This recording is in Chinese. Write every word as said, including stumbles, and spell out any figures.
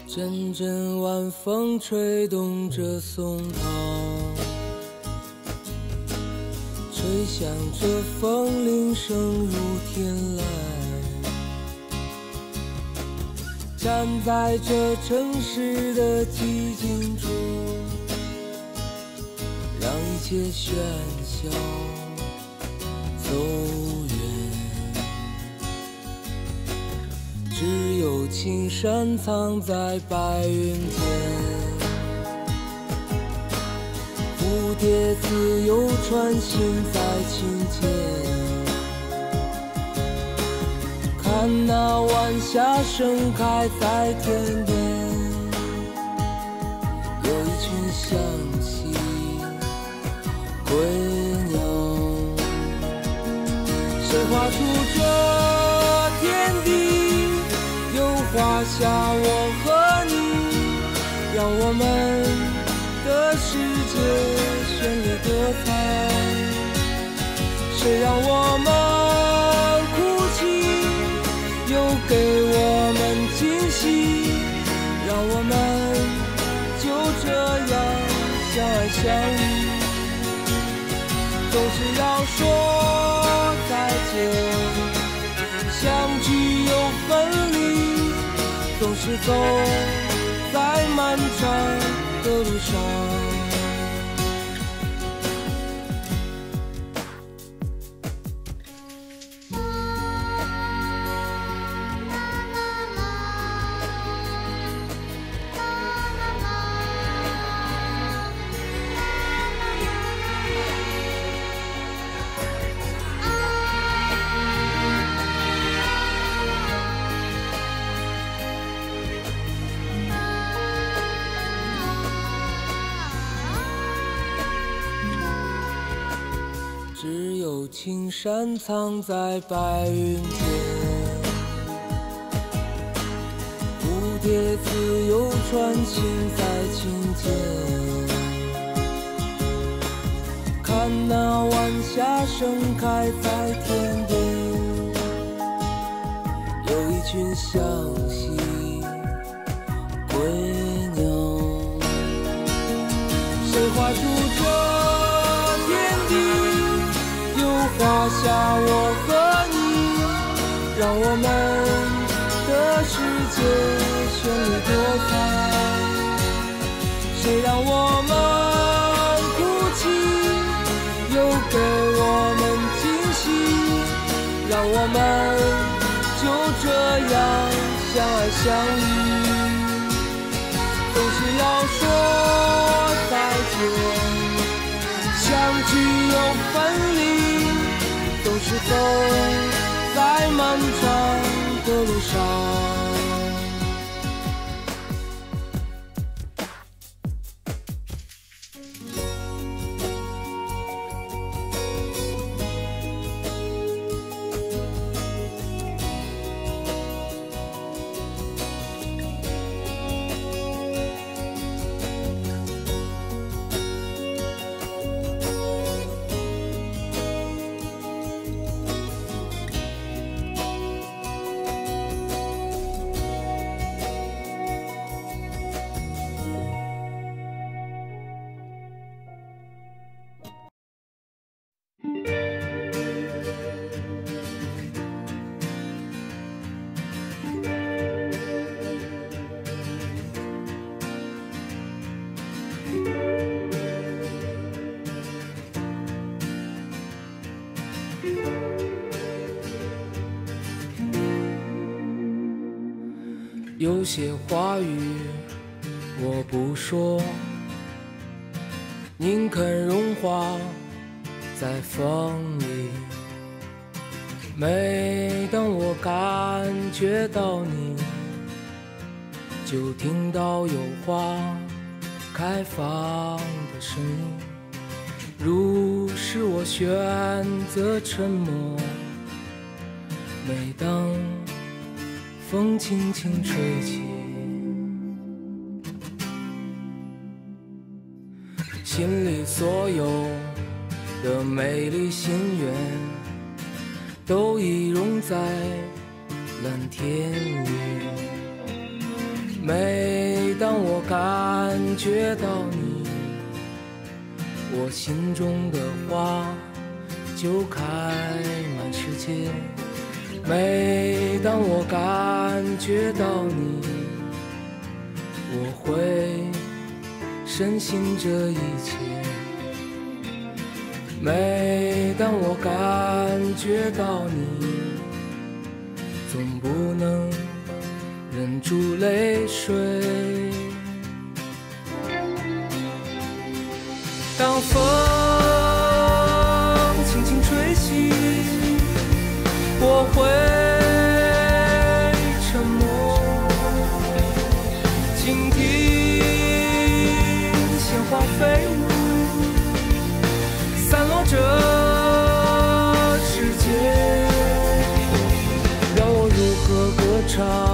阵阵晚风吹动着松涛，吹响着风铃声如天籁。站在这城市的寂静处，让一切喧嚣走远，只有青山藏在白云间，蝴蝶自由穿行在琴间，看那晚霞盛开在天边，有一群向西归鸟，谁画出这天地，又画下我和你，让我们的世界绚丽多彩。谁让我们哭泣，又给我们惊喜，让我们就这样相爱相依。总是要说再见，相聚又分离，总是走在漫长的路上。只有青山藏在白云间，蝴蝶自由穿行在琴间，看那晚霞盛开在天边，有一群向西归鸟，谁画出这天地，画下我和你，让我们的世界绚丽多彩。谁让我们哭泣，又给我们惊喜，让我们就这样相爱相依。总是要说再见，相聚又分离，总是走在漫长的路上。有些话语我不说，宁肯融化在风里。每当我感觉到你，就听到有花开放的声音。如是我选择沉默，每当风轻轻吹起，心里所有的美丽心愿都已融在蓝天里。每当我感觉到你，我心中的花就开满世界。每当我感觉到你，我会深信这一切。每当我感觉到你，总不能忍住泪水。当风轻轻吹袭，我会沉默，倾听鲜花飞舞，散落这世界，让我如何歌唱